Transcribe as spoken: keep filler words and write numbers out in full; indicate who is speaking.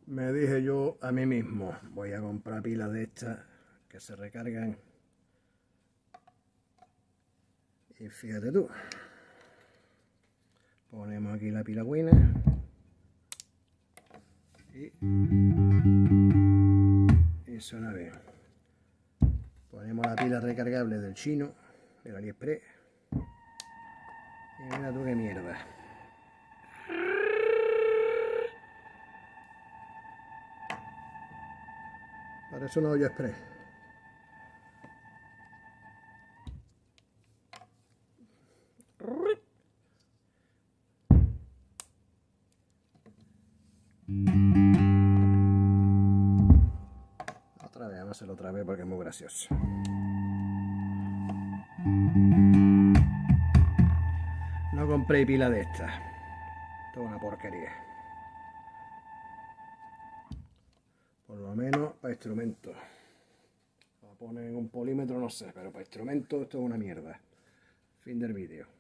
Speaker 1: Me dije yo a mí mismo, voy a comprar pilas de estas que se recargan. Y fíjate tú, ponemos aquí la pila buena y, y suena bien. Ponemos la pila recargable del chino, del AliExpress, y mira tú qué mierda. Parece una olla express. Otra vez, vamos a hacerlo otra vez porque es muy gracioso. No compré pila de estas. Esto es una porquería. Por lo menos para instrumentos. Para poner un polímetro no sé, pero para instrumentos esto es una mierda. Fin del vídeo.